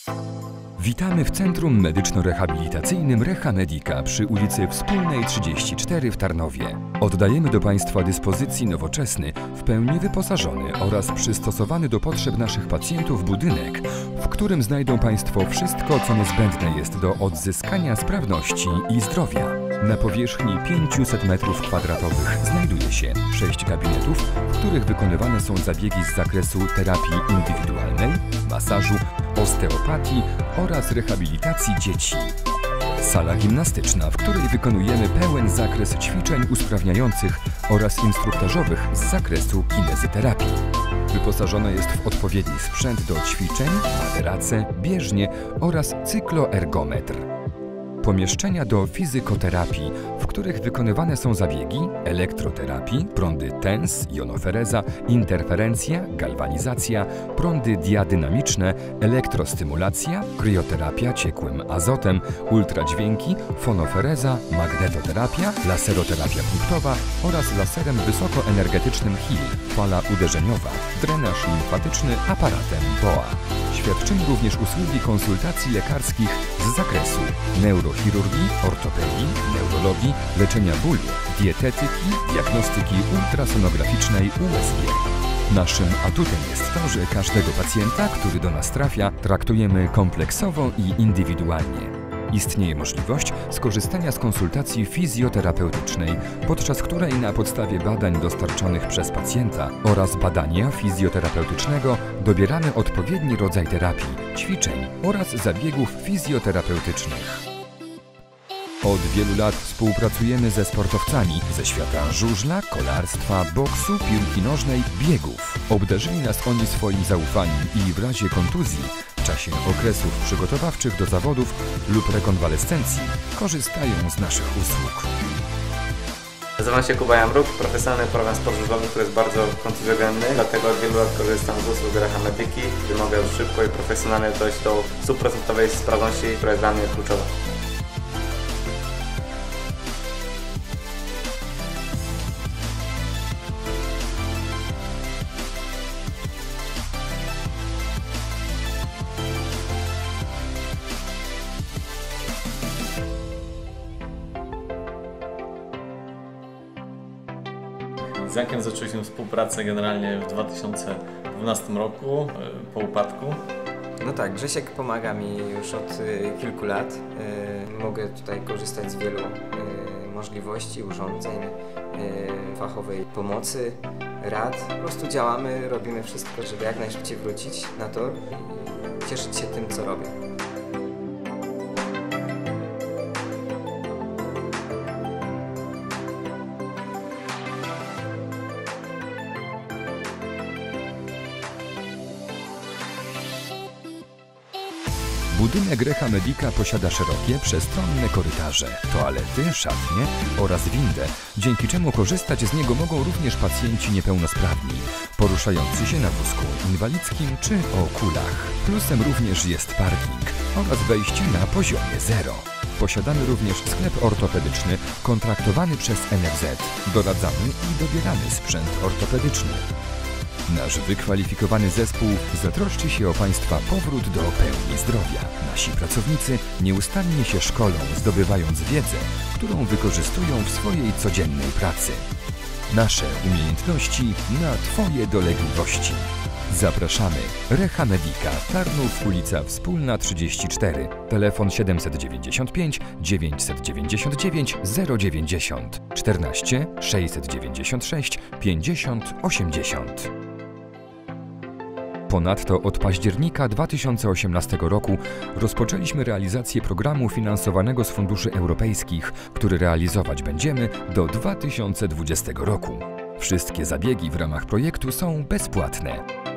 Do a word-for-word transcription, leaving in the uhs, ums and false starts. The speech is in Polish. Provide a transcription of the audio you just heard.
Witamy w Centrum Medyczno-Rehabilitacyjnym RehaMedica przy ulicy Wspólnej trzydzieści cztery w Tarnowie. Oddajemy do Państwa dyspozycji nowoczesny, w pełni wyposażony oraz przystosowany do potrzeb naszych pacjentów budynek, w którym znajdą Państwo wszystko, co niezbędne jest do odzyskania sprawności i zdrowia. Na powierzchni pięciuset metrów kwadratowych znajduje się sześć gabinetów, w których wykonywane są zabiegi z zakresu terapii indywidualnej, masażu, osteopatii oraz rehabilitacji dzieci. Sala gimnastyczna, w której wykonujemy pełen zakres ćwiczeń usprawniających oraz instruktażowych z zakresu kinezyterapii. Wyposażone jest w odpowiedni sprzęt do ćwiczeń, materace, bieżnie oraz cykloergometr. Pomieszczenia do fizykoterapii, w których wykonywane są zabiegi elektroterapii, prądy TENS, jonofereza, interferencja, galwanizacja, prądy diadynamiczne, elektrostymulacja, krioterapia ciekłym azotem, ultradźwięki, fonofereza, magnetoterapia, laseroterapia punktowa oraz laserem wysokoenergetycznym H I L, fala uderzeniowa, drenaż limfatyczny aparatem B O A. Świadczymy również usługi konsultacji lekarskich z zakresu neurochirurgii, ortopedii, neurologii, leczenia bólu, dietetyki, diagnostyki ultrasonograficznej U S G. Naszym atutem jest to, że każdego pacjenta, który do nas trafia, traktujemy kompleksowo i indywidualnie. Istnieje możliwość skorzystania z konsultacji fizjoterapeutycznej, podczas której na podstawie badań dostarczonych przez pacjenta oraz badania fizjoterapeutycznego dobieramy odpowiedni rodzaj terapii, ćwiczeń oraz zabiegów fizjoterapeutycznych. Od wielu lat współpracujemy ze sportowcami ze świata żużla, kolarstwa, boksu, piłki nożnej, biegów. Obdarzyli nas oni swoim zaufaniem i w razie kontuzji, w czasie okresów przygotowawczych do zawodów lub rekonwalescencji korzystają z naszych usług. Nazywam się Kuba Jamruk, profesjonalny program sport żużlowy, który jest bardzo kontuzjogenny, dlatego od wielu lat korzystam z usług RehaMedici, gdzie mogę szybko i profesjonalnie dojść do stuprocentowej sprawności, która jest dla mnie kluczowa. Z Jankiem zaczęliśmy współpracę generalnie w dwa tysiące dwunastym roku, po upadku. No tak, Grzesiek pomaga mi już od y, kilku lat. Y, mogę tutaj korzystać z wielu y, możliwości, urządzeń, y, fachowej pomocy, rad. Po prostu działamy, robimy wszystko, żeby jak najszybciej wrócić na tor i cieszyć się tym, co robię. Budynek RehaMedica posiada szerokie, przestronne korytarze, toalety, szatnie oraz windę, dzięki czemu korzystać z niego mogą również pacjenci niepełnosprawni, poruszający się na wózku inwalidzkim czy o kulach. Plusem również jest parking oraz wejście na poziomie zero. Posiadamy również sklep ortopedyczny kontraktowany przez N F Z. Doradzamy i dobieramy sprzęt ortopedyczny. Nasz wykwalifikowany zespół zatroszczy się o Państwa powrót do pełni zdrowia. Nasi pracownicy nieustannie się szkolą, zdobywając wiedzę, którą wykorzystują w swojej codziennej pracy. Nasze umiejętności na Twoje dolegliwości. Zapraszamy. RehaMedica, Tarnów, ulica Wspólna trzydzieści cztery. Telefon siedemset dziewięćdziesiąt pięć dziewięćset dziewięćdziesiąt dziewięć zero dziewięćdziesiąt czternaście sześćset dziewięćdziesiąt sześć pięćdziesiąt osiemdziesiąt. Ponadto od października dwa tysiące osiemnastego roku rozpoczęliśmy realizację programu finansowanego z funduszy europejskich, który realizować będziemy do dwa tysiące dwudziestego roku. Wszystkie zabiegi w ramach projektu są bezpłatne.